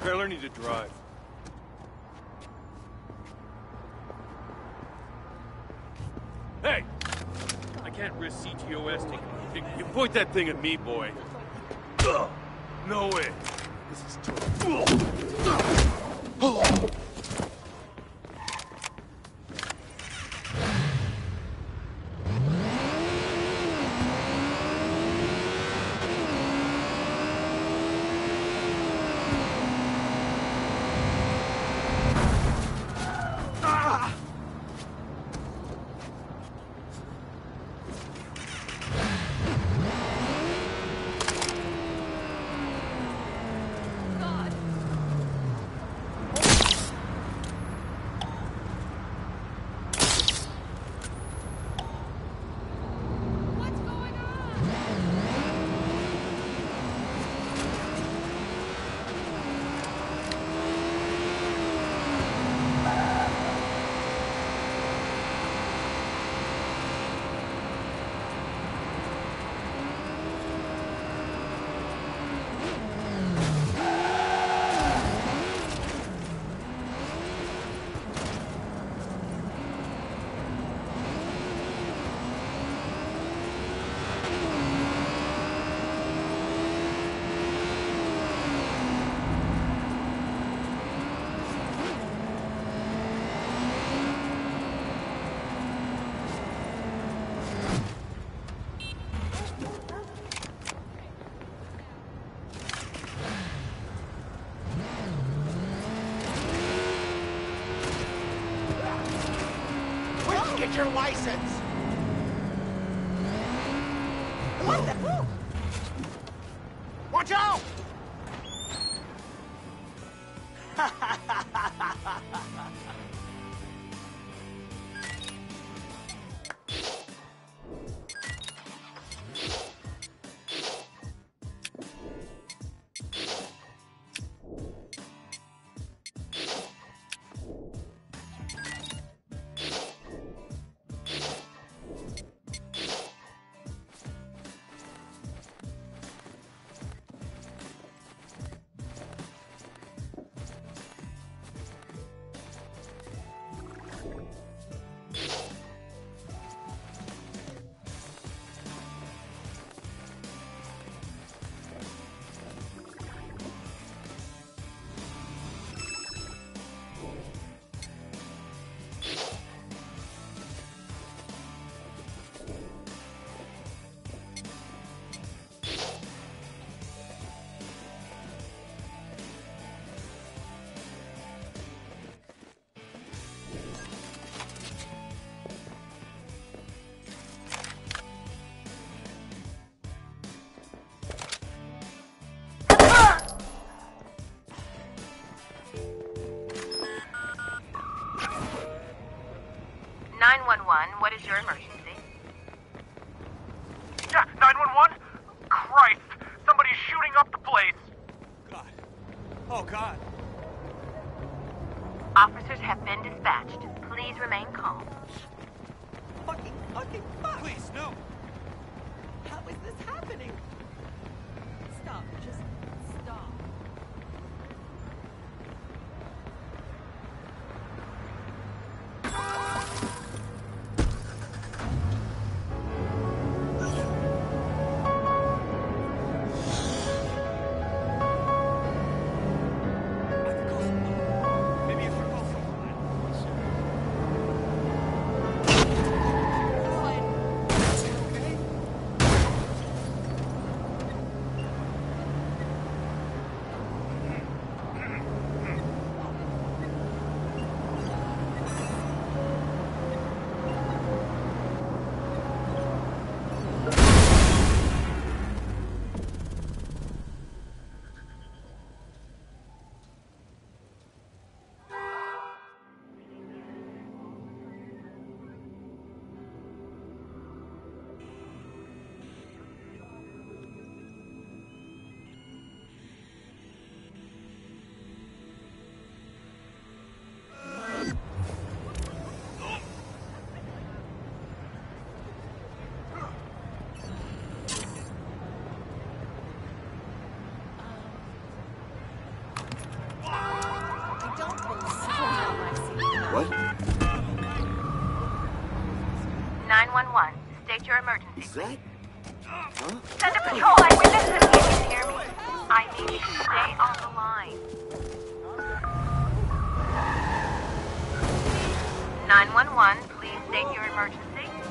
barely need to drive. Hey! I can't risk CTOS taking... You point that thing at me, boy. No way. This is tough. Get your license! What the? Watch out! What is your emergency? Yeah, 911? Christ! Somebody's shooting up the place! God. Oh, God. Officers have been dispatched. Please remain calm. Fucking fuck! Please, no. How is this happening? Stop. Just stop. state your emergency. Is that? Huh? Send a patrol eyewitness if you can hear me. I need you to stay on the line. 911, please state your emergency.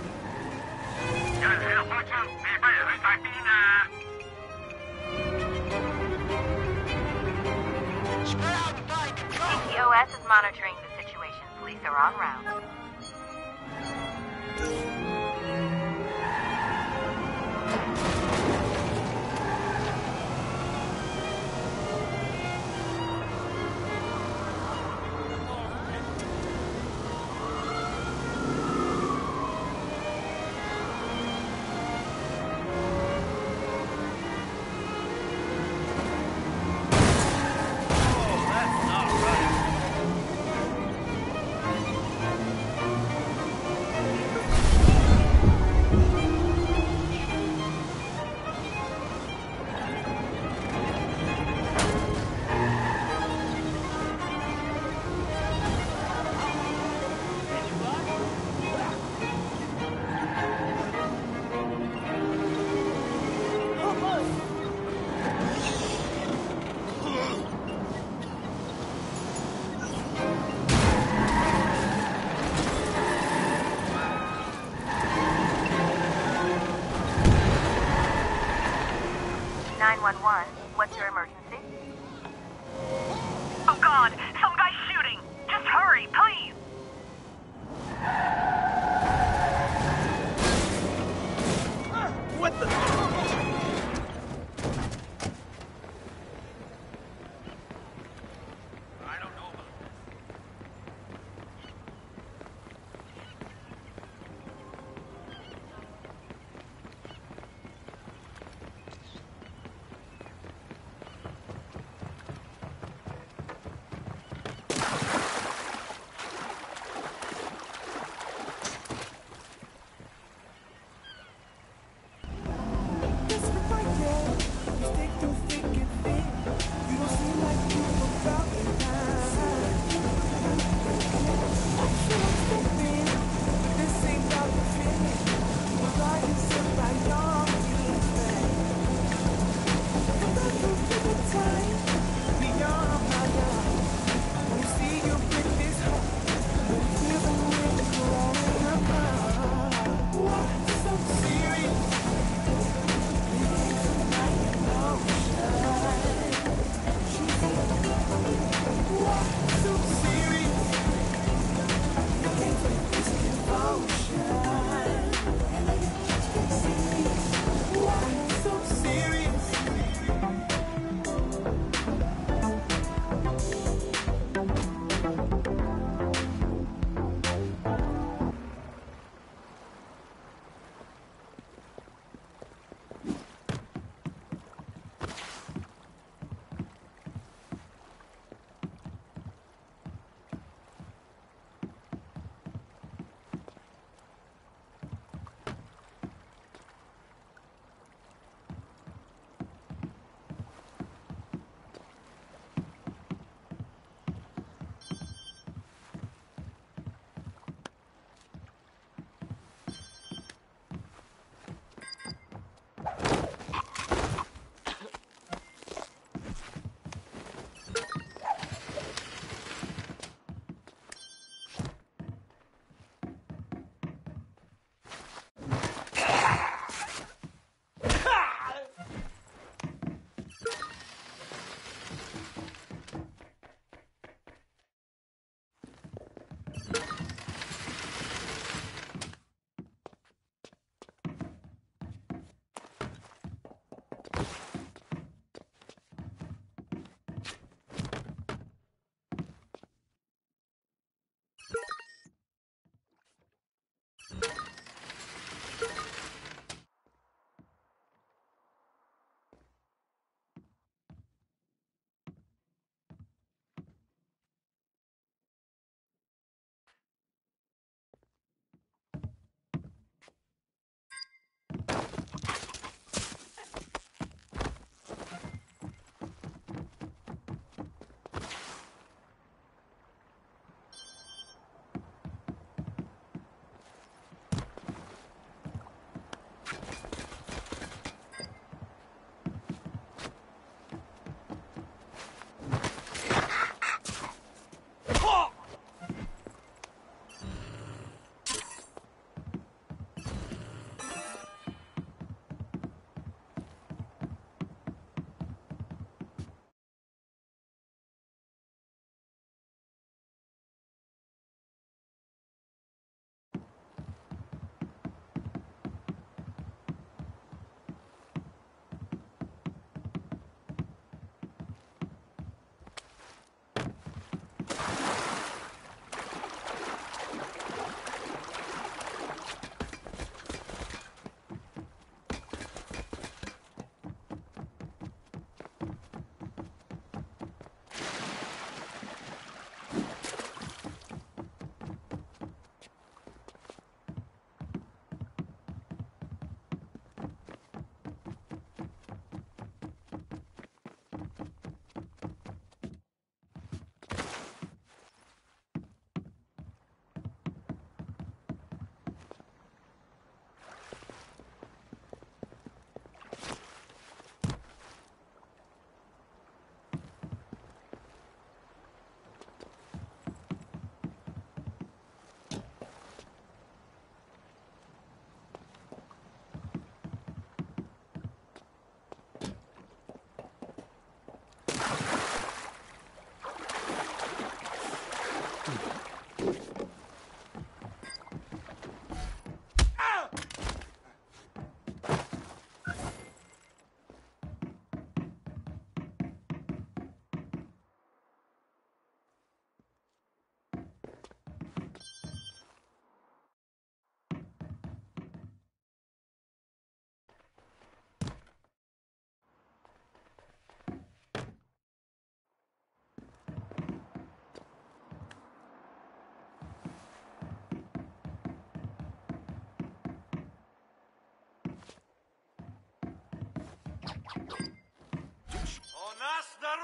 CTOS is monitoring the situation. Police are en route.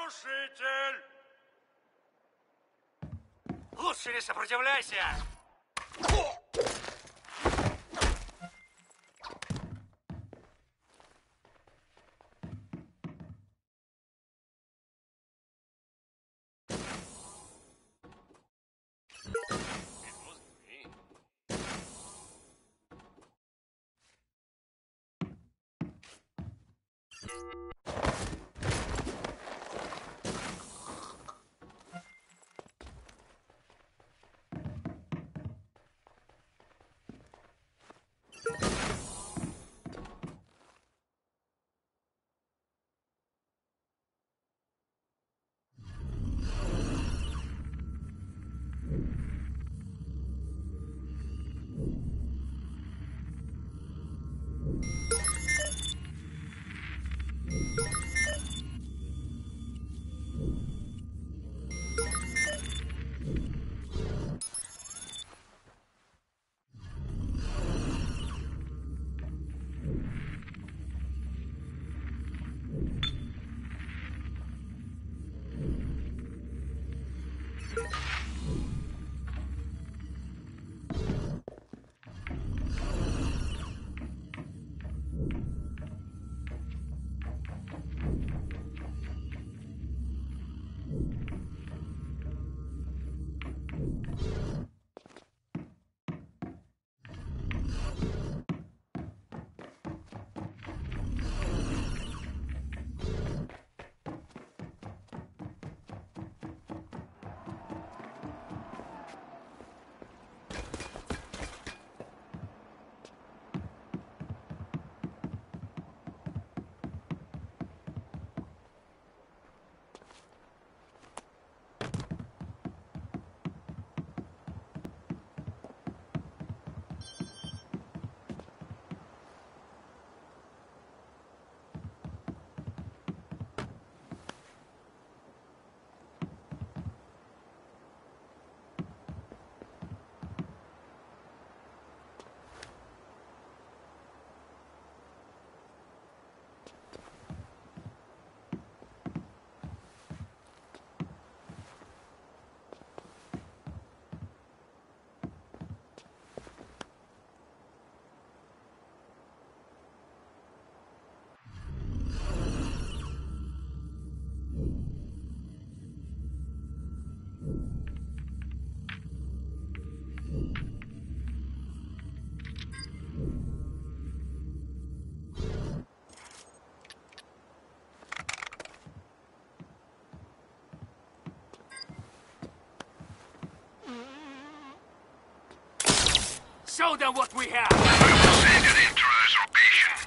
Нарушитель! Лучше не сопротивляйся! Show them what we have! Send an intruders location.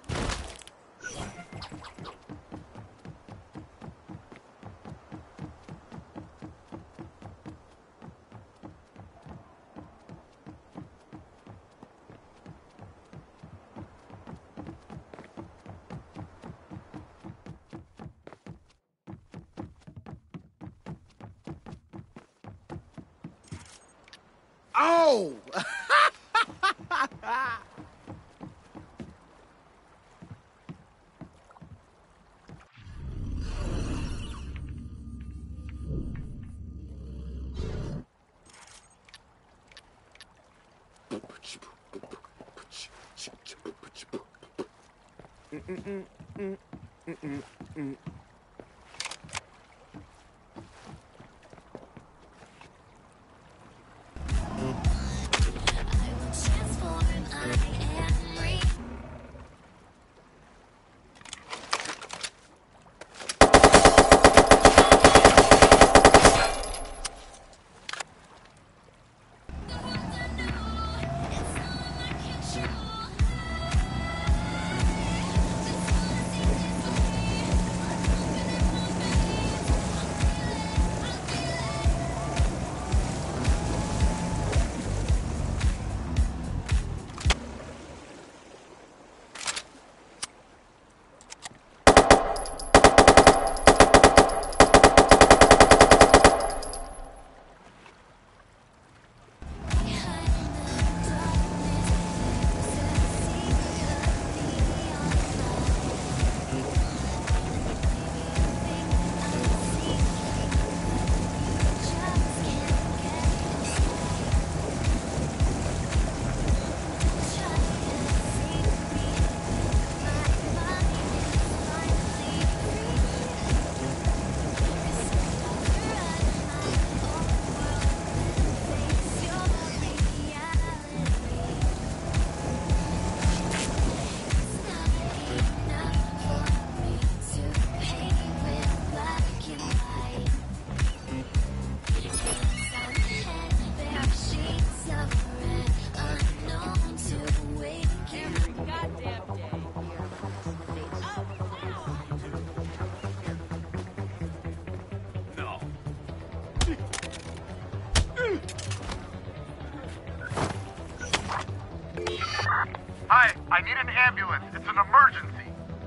Oh! Hi, I need an ambulance. It's an emergency.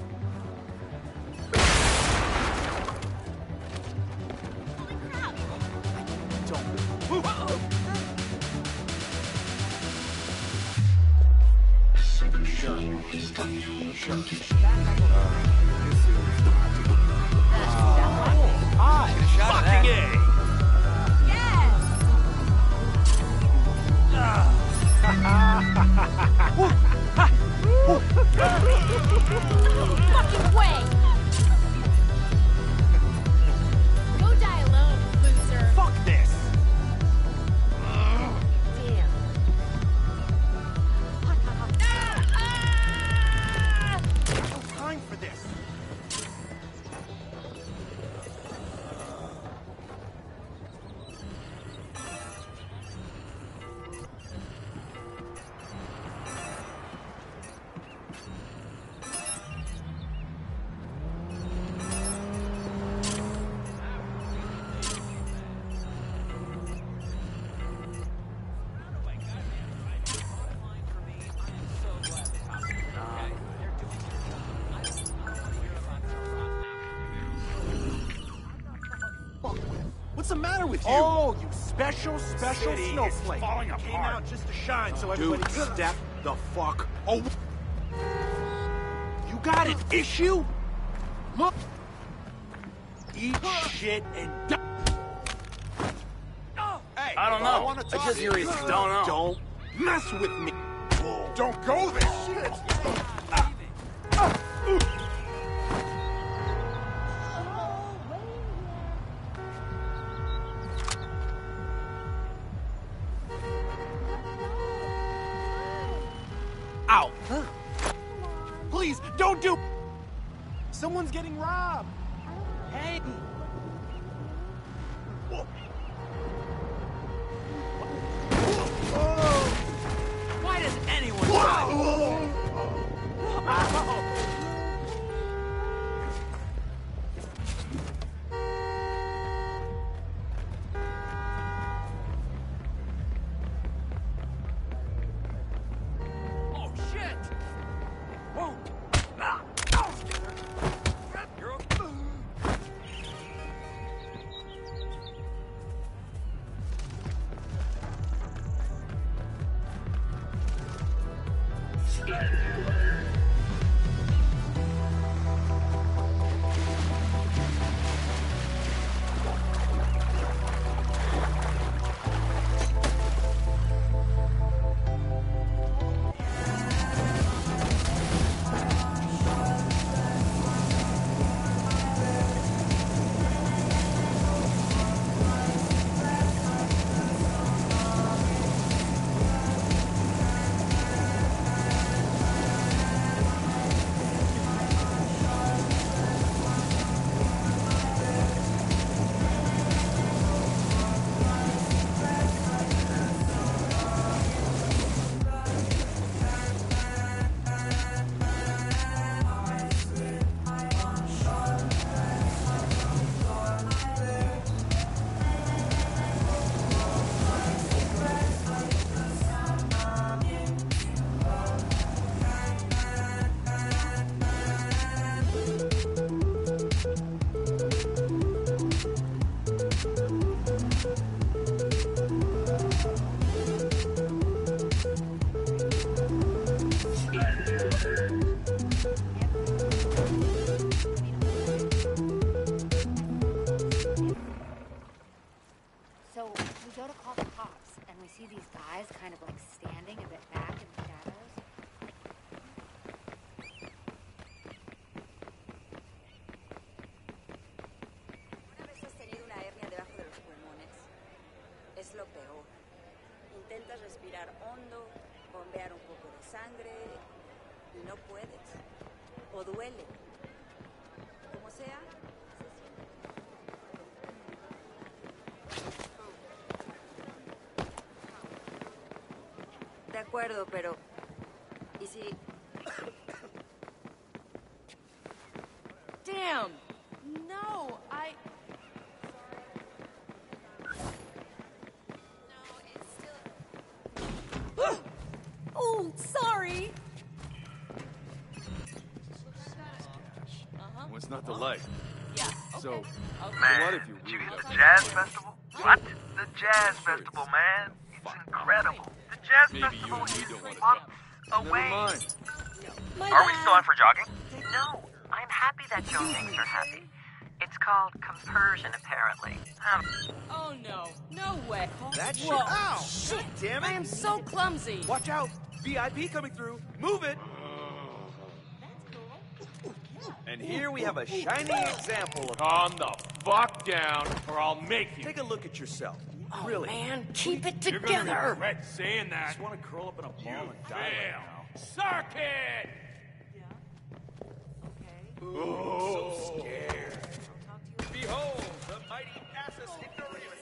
Fucking A! Fucking way! Go die alone, loser. Fuck this! Damn. No time for this. What's the matter with you? Oh, you special City snowflake. is falling Came apart. out just to shine so everybody Dude, could. step the fuck. Oh, You got an issue? Look. Eat shit and die. Hey, I don't know. I wanna I talk just to you. don't know. Don't mess with me. don't go there. Shit. Ow. Please, don't do... Someone's getting robbed. Hey. Why does anyone die? Oh, shit! Whoa! Ah! Ow! You're okay. So we go to call the cops, and we see these guys kind of like standing a bit back in the shadows. ¿Alguna vez has tenido una hernia debajo de los pulmones? Es lo peor. Intentas respirar hondo, bombear un poco de sangre y no puedes. O duele. Como sea, se siente. De acuerdo, pero... ¿y si...? Damn! No, Oh, sorry. It's not the light. Yeah. So, Okay. Man, what if you did you really mean got the Jazz Festival? What? The Jazz Festival, man. It's incredible. The Jazz Maybe you Festival and me is don't wanna months Never away. mind. Are we still on for jogging? No, I'm happy that Joe thinks you're happy. It's called compersion, apparently. Oh no. No way. That shit. Whoa. Ow! Shit. Damn I it! am so clumsy. Watch out! VIP coming through. Move it. And here we have a shining example of. Calm the fuck down, or I'll make you. Take a look at yourself. Really? Man, keep it You're gonna together. regret saying I that. just want to curl up in a ball and die right Fail. now. Circuit! So scared. Behold, the mighty Assus Ignoramus.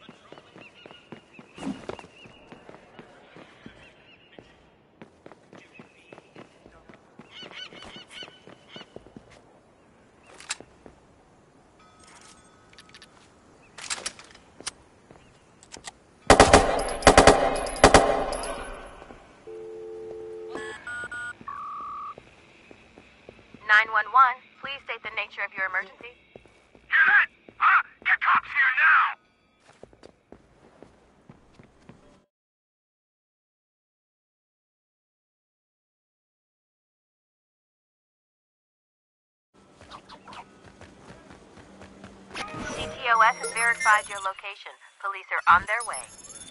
Please state the nature of your emergency. Get it? Huh? Get cops here now! CTOS has verified your location. Police are on their way.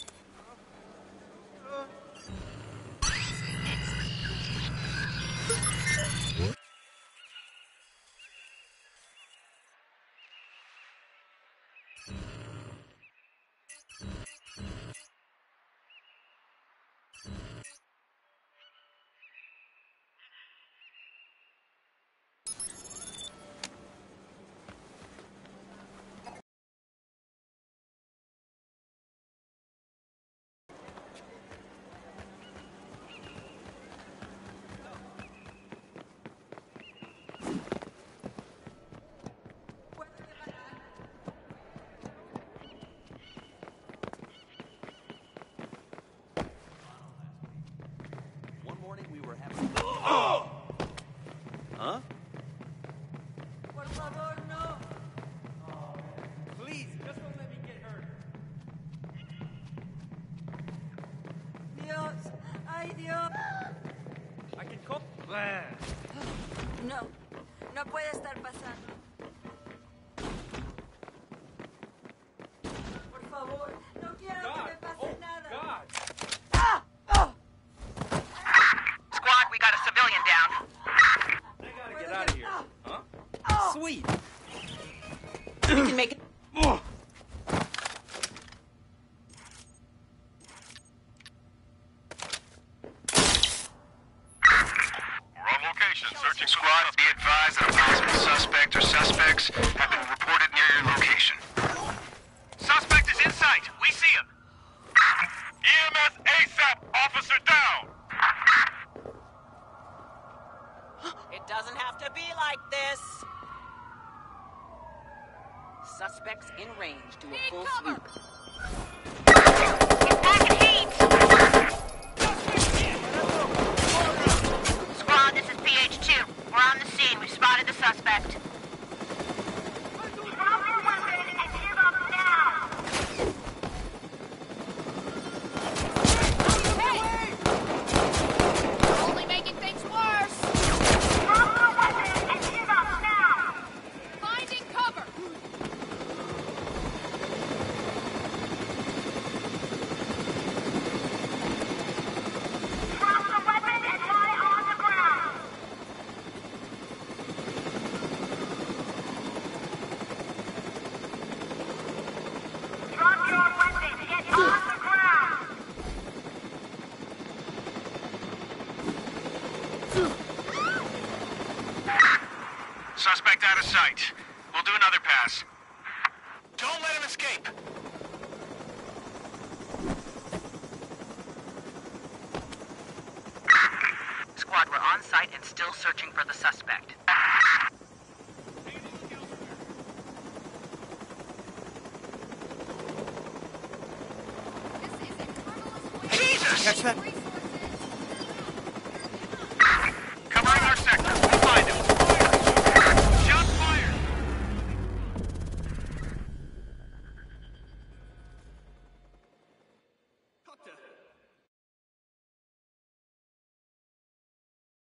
One morning we were having. Huh? Por favor, no. Please, just don't let me get hurt. Dios. Ay, Dios. I can call. No, no puede estar pasando. Por favor, no quiero que me pase nada. God! Squad, we got a civilian down. I gotta get out of here. Huh? Sweet. You can make it. We're on location. Searching squad. Be advised that a possible suspect or suspects have been reported near your location. Suspect is in sight. We see him. EMS ASAP. Officer down. It doesn't have to be like this. Suspects in range. Do a full sweep. Get back in heat! Squad, this is PH2. We're on the scene. We've spotted the suspect. Only making things worse. Finding cover. Suspect out of sight. We'll do another pass. Don't let him escape. Squad, we're on site and still searching for the suspect. This is a criminalist way. Jesus! Catch that?